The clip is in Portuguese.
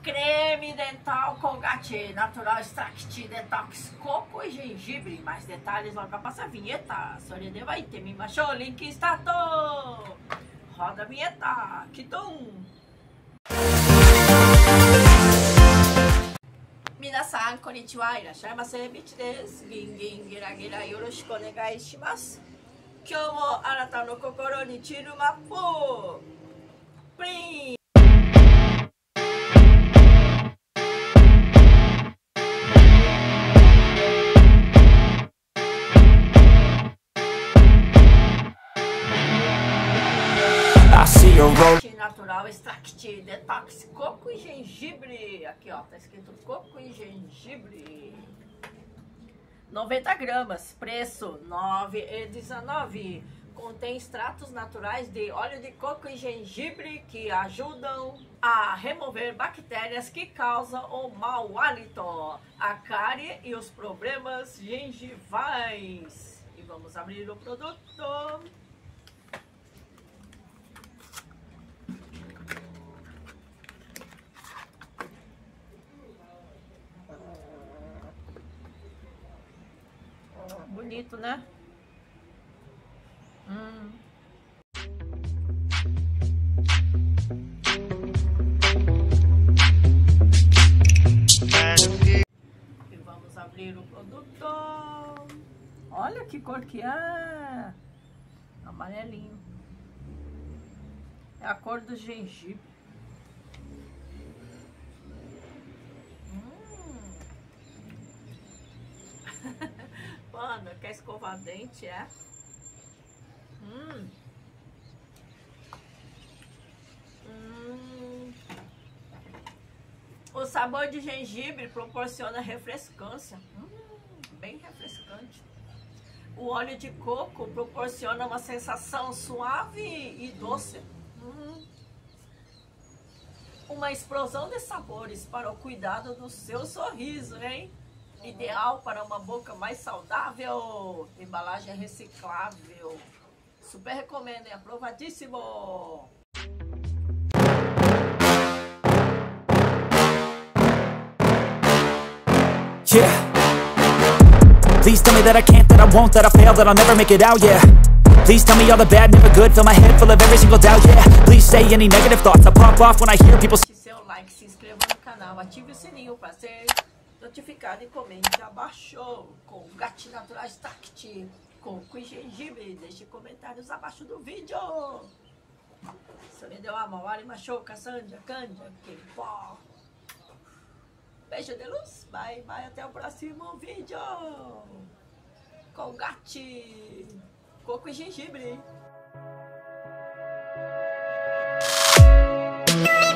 Creme dental Colgate Natural Extract Detox Coco e gengibre. Mais detalhes logo após a vinheta. Sorede vai ter me machou, link stato. Roda a vinheta. Kiton. Minasan konnichiwa, irashaimase, bichi desu. Gingin gira gira yoroshiku onegai shimasu. Kyou mo anata no kokoro ni chiru mappu. Prin. Natural Extract Detox Coco e gengibre. Aqui ó, tá escrito coco e gengibre. 90 gramas, preço R$9,19. Contém extratos naturais de óleo de coco e gengibre que ajudam a remover bactérias que causam o mau hálito, a cárie e os problemas gengivais. E vamos abrir o produto. Bonito, né? E vamos abrir o produto. Olha que cor que é. Amarelinho. É a cor do gengibre. Mano, quer escovar dente, é? O sabor de gengibre proporciona refrescância. Bem refrescante. O óleo de coco proporciona uma sensação suave e doce. Uma explosão de sabores para o cuidado do seu sorriso, hein? Ideal para uma boca mais saudável. Embalagem reciclável. Super recomendo, é aprovadíssimo. Yeah. Please tell me that I can't, that I won't, that I fail, that I'll never make it out, yeah. Please tell me all the bad, never good, fill my head full of every single doubt, yeah. Please say any negative thoughts, I pop off when I hear people. Seu like, se inscreva no canal, ative o sininho para ser notificado e comente abaixo. Colgate Natural Extract Coco e gengibre. Deixe comentários abaixo do vídeo. Sorede wa mawari mashou Cassandra, Cândia, que pó. Beijo de luz, bye bye, até o próximo vídeo. Colgate Coco e gengibre.